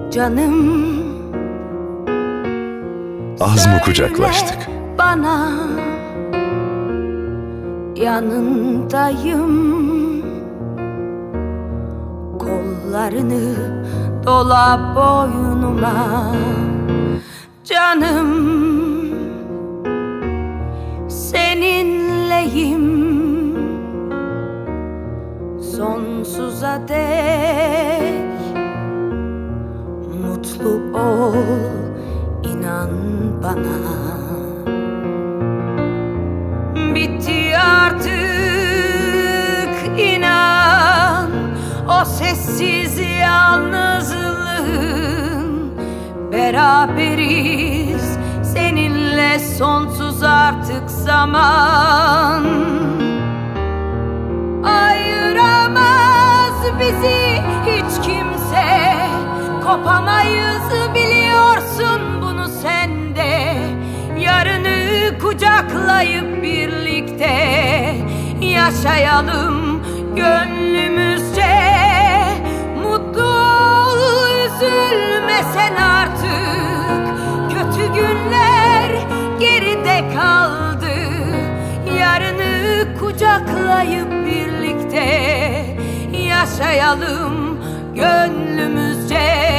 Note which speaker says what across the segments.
Speaker 1: Canım,
Speaker 2: az mı kucaklaştık?
Speaker 1: Bana yanındayım, kollarını dola boynuma. Canım, seninleyim sonsuza dek. Mutlu ol, inan bana. Bitti artık, inan, o sessiz yalnızlığın. Beraberiz seninle sonsuz artık zaman. Ayıramaz bizi hiç kimse, kopamayız biliyorsun bunu sen de. Yarını kucaklayıp birlikte yaşayalım gönlümüzce. Mutlu ol, üzülme sen artık, kötü günler geride kaldı. Yarını kucaklayıp birlikte yaşayalım gönlümüzce.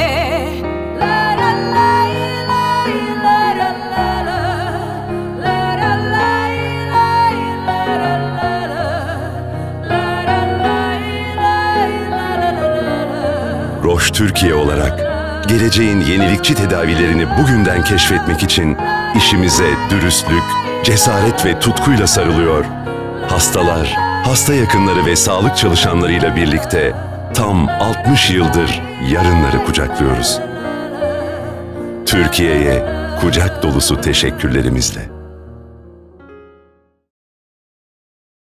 Speaker 2: Roche Türkiye olarak geleceğin yenilikçi tedavilerini bugünden keşfetmek için işimize dürüstlük, cesaret ve tutkuyla sarılıyor. Hastalar, hasta yakınları ve sağlık çalışanlarıyla birlikte tam 60 yıldır yarınları kucaklıyoruz. Türkiye'ye kucak dolusu teşekkürlerimizle.